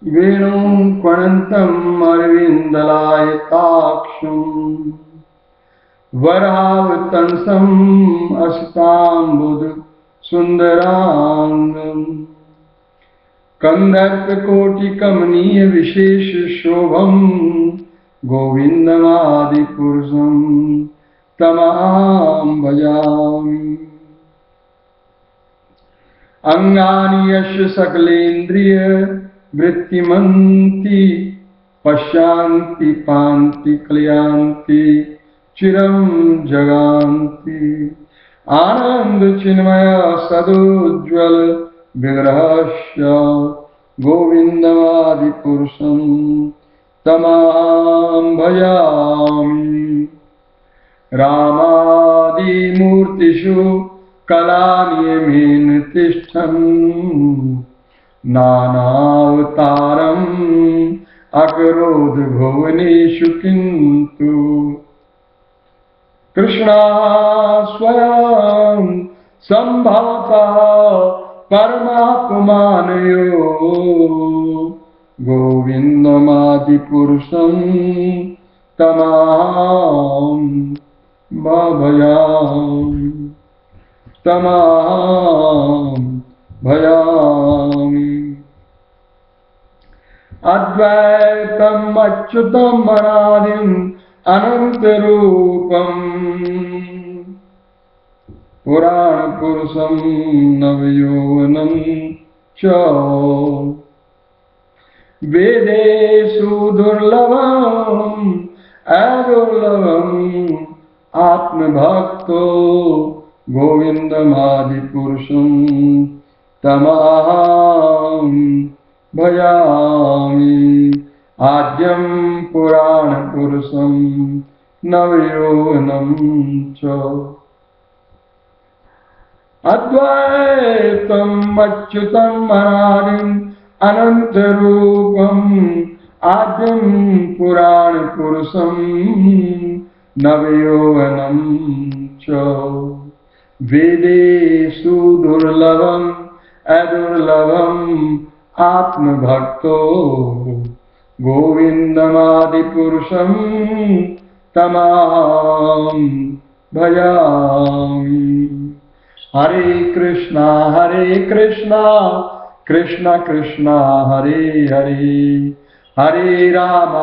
वेणुं क्वणन्तम् अरविन्दलायताक्षम् वरावतंसम् अस्ताम्बुद सुन्दराङ्गम् कन्दर्पकोटिकमनीय विशेष शोभम् गोविन्दमादिपुरुषम् तमां भजामि। अंगानि यस्य सकलेन्द्रिय वृत्तिमन्ति पश्यान्ति पान्ति क्लियान्ति चिरं जगान्ति आनंद चिन्मय सदुज्ज्वल विग्रहस्य गोविन्दमादिपुरुषं तमां भजामि। रामादिमूर्तिषु कलानियमेन तिष्ठन् नानावतारम् अकरोत् भुवनेषु किन्तु कृष्णः स्वयं सम्भवतः परमात्मानयो गोविन्दमादिपुरुषं तमां भजामि तमां भजामि। अद्वैतम् अच्युतम् अनादिम् अनन्तरूपम् पुराणपुरुषं नवयौवनं च वेदेषु दुर्लभम् अदुर्लभम् आत्मभक्तो गोविन्दमादिपुरुषं तमां भजामि। आद्यं पुराणपुरुषं नवयौवनं च अद्वैतम् अच्युतम् अनादिम् अनन्तरूपम् आद्यं पुराणपुरुषं नवयौवनं च वेदेषु दुर्लभम् अदुर्लभम् आत्मभक्तो गोविन्दमादिपुरुषं तमां भजामि। हरे कृष्णा कृष्ण कृष्ण हरे हरे हरे राम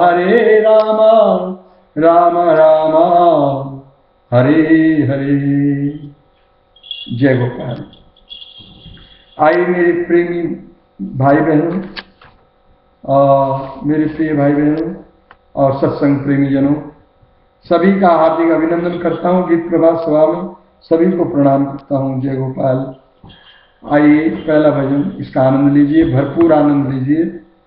राम राम हरे हरे। जय गोपाल। आइए मेरे प्रेमी भाई बहनों और मेरे प्रिय भाई बहनों और सत्संग प्रेमी जनों, सभी का हार्दिक अभिनंदन करता हूँ। गीत प्रभात सभा में सभी को प्रणाम करता हूँ। जय गोपाल। आइए पहला भजन, इसका आनंद लीजिए, भरपूर आनंद लीजिए।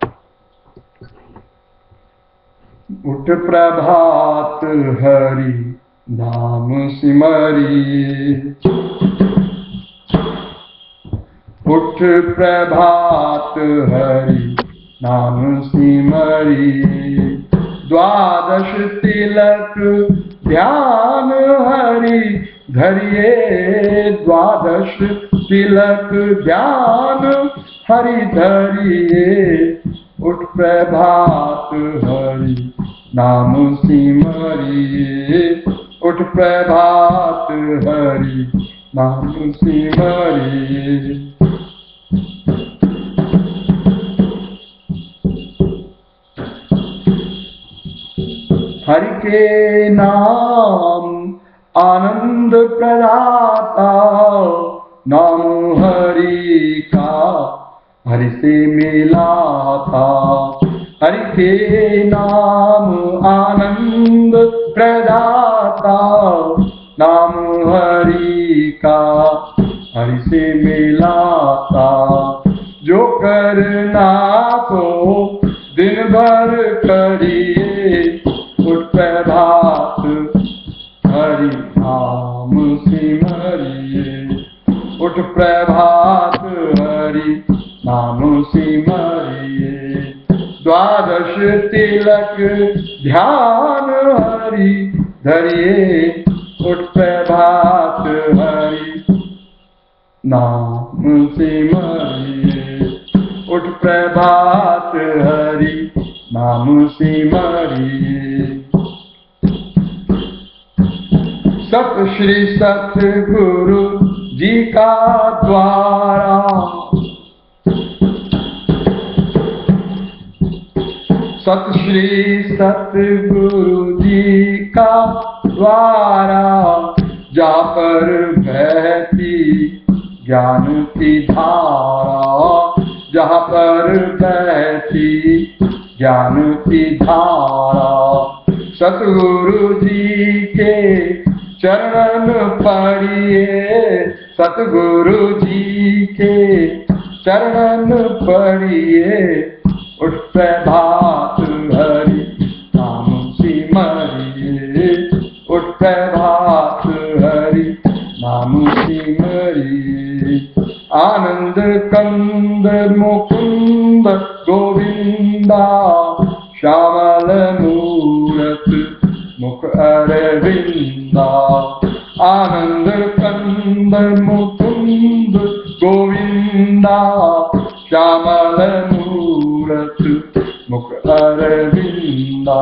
उठ प्रभात हरि नाम सिमरिए, उठ प्रभात हरि नाम सिमरिए, द्वादश तिलक ध्यान हरि धरिए, द्वादश तिलक ध्यान हरि धरिए, उठ प्रभात हरि नाम सिमरिए, उठ प्रभात हरि नाम सिमरिए। हरि के नाम आनंद प्रदाता, नाम हरि का हरि से मिला था। हरि के नाम आनंद प्रदाता, नाम हरि का हरि से मिला था। जो करना तो दिन भर करिए, उठ प्रभात हरि नाम सिमरिए, उठ प्रभात हरि नाम सिमरिए, द्वादश तिलक ध्यान हरि धरिए, उठ प्रभात हरि नाम सिमरिए, उठ प्रभात हरि नाम सिमरिए। सत श्री सतगुरु जी का द्वारा, सत श्री सतगुरु जी का द्वारा, जहाँ पर बहती ज्ञान की धारा, जहाँ पर बहती ज्ञान की धारा, सतगुरु जी के चरण पड़िए, सतगुरु जी के चरण पड़िए। उठ प्रभात हरि नाम सिमरिए, उठ प्रभात हरि नाम सिमरिए। आनंद कंद मुकुंद गोविंदा, श्यामल मूरत मुख अरविंदा। आनंद कंद मुकुंद गोविंदा, श्यामल मूरत मुख अरविंदा।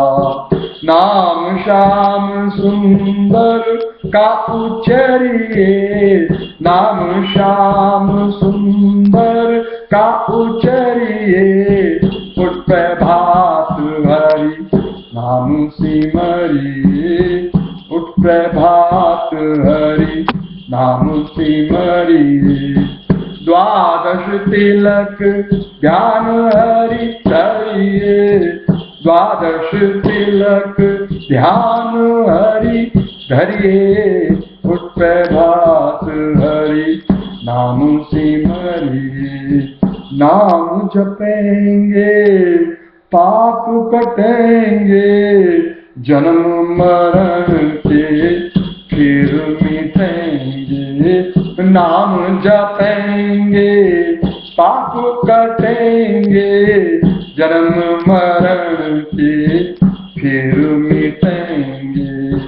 नाम श्याम सुंदर का उच्चरिए, नाम श्याम सुंदर का उच्चरिए। उठ प्रभात हरि नाम सिमरिए, उठ प्रभात हरि नाम सिमरिए। द्वादश तिलक ध्यान हरि धरिए, द्वादश तिलक ध्यान हरि धरिए। उठ प्रभात हरि नाम सिमरिए। नाम जपेंगे पाप कटेंगे, जन्म मरण के फिर मिटेंगे। नाम जपेंगे पाप कटेंगे, जन्म मरण के फिर मिटेंगे।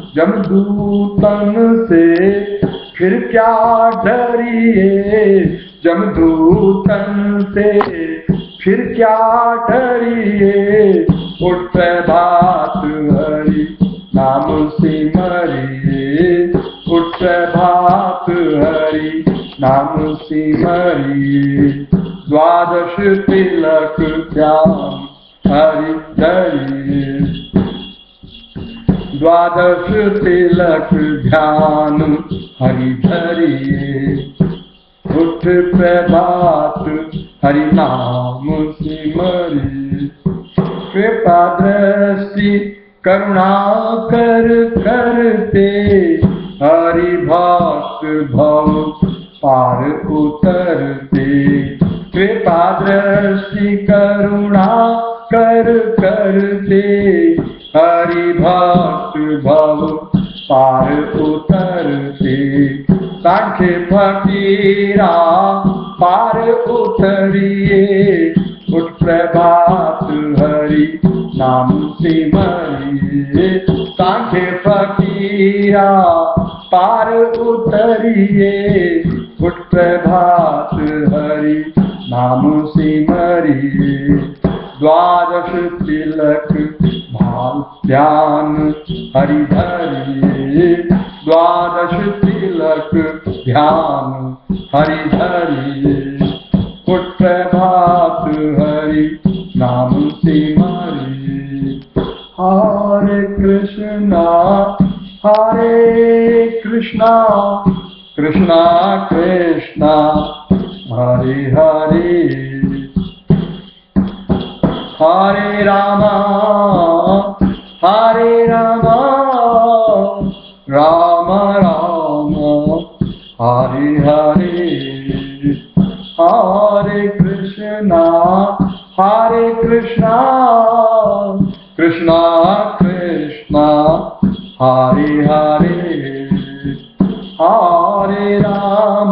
जमदूतन से फिर क्या डरिए, जमदूतन से फिर क्या डरिए। उठ प्रभात हरि नाम सिमरिए, उठ प्रभात हरि नाम सिमरिए। द्वादश तिलक ध्यान हरि धरिए, द्वादश तिलक ध्यान हरि धरिए। उठ प्रभात हरि नाम सिमरिए। कृपा दृष्टि करुणा कर करते, हरि भक्त भव पार उतरते। कृपा दृष्टि करुणा कर करते, हरि भक्त भव पार उतरते। सांख्य फकीरा पार उतरिए, उठ प्रभात हरि नाम सिमरिए। सांख्य फकीरा पार उतरिए, उठ प्रभात हरि नाम सिमरिए। द्वादश तिलक भाव ध्यान हरि धरिए, द्वादश तिलक ध्यान हरि धरिए। उठ प्रभात हरि नाम सिमरिए। हरे कृष्णा कृष्णा कृष्णा हरे हरे, हरे रामा राम राम हरे हरे। हरे कृष्णा कृष्णा कृष्णा हरे हरे, हरे राम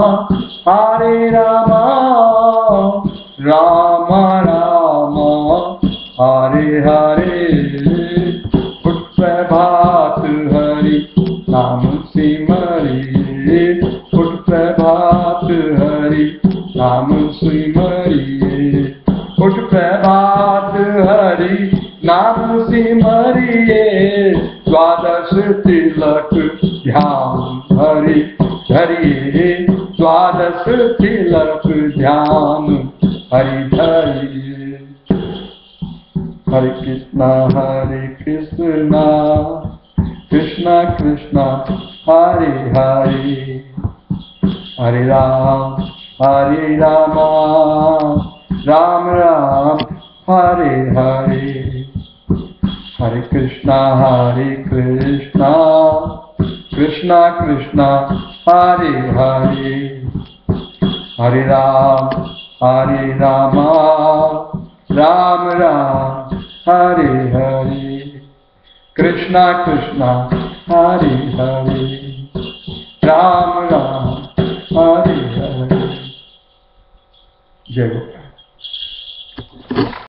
राम राम हरे हरे। उठ प्रभात हरि नाम सिमरिए, उठ प्रभात हरि नाम सिमरिए, उठ प्रभात हरि नाम सिमरिए, द्वादश तिलक ध्यान हरि धरिए, द्वादश तिलक ध्यान हरि धरिए। हरे कृष्णा कृष्णा कृष्णा हरे हरे, हरे राम राम राम हरे हरे। हरे कृष्णा कृष्णा कृष्णा हरे हरे, हरे राम राम राम हरे हरे, कृष्णा कृष्णा हरे हरे, राम राम हरे हरे। जय गोपाल।